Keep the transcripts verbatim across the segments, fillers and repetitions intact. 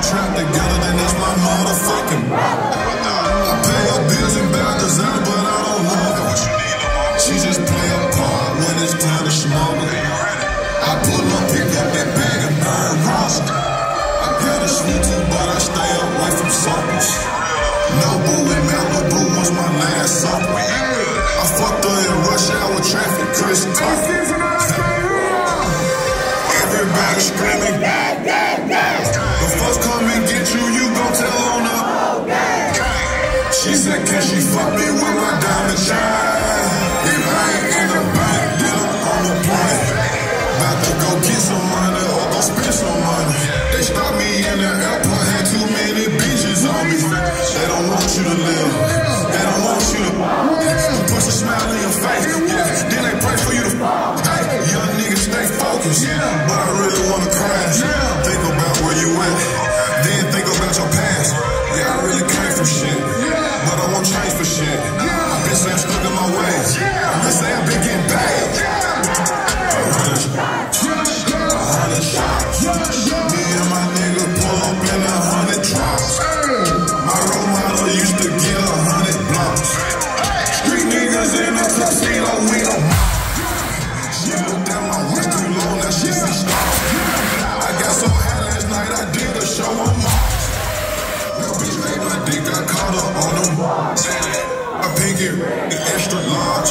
trap together, then that's my motherfucking I pay her bills and buy design, but I don't love her. She just play a part when it's time to smoke it. I pull up, pick up that bag and burn rocks. I got a sweet tooth, but I stay away from circles. Nobu and Malibu was my last supper. I fucked her in rush hour traffic, Chris Tucker. Everybody screaming. The folks come and get you, you gon' tell on her. She said, can she fuck me with my diamond shine? If I ain't in the bank, then I'm on the plane. About to go get some money or go spend some money. They stopped me in the airport, had too many bitches on me. They don't want you to live. They don't want you to put a smile in your face. Yeah, then they pray for you to hey, young niggas stay focused. But I really wanna crash. Think about where you at. Then think about your past. Yeah, I really came from shit. But I won't change for shit. I've been saying I'm stuck in my ways. I've been saying I've been getting paid. A hundred shots. Me and my nigga pull up in a hundred drops. My role model used to get a hundred blocks. Street niggas in a tuxedo, we don't mop. She looked at my wrist too long, now she see stars. I got so high last night, I did a show on Mars. Little bitch made my dick, I caught her on them. I pick it, the extra large.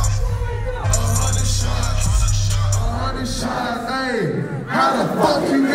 How the fuck you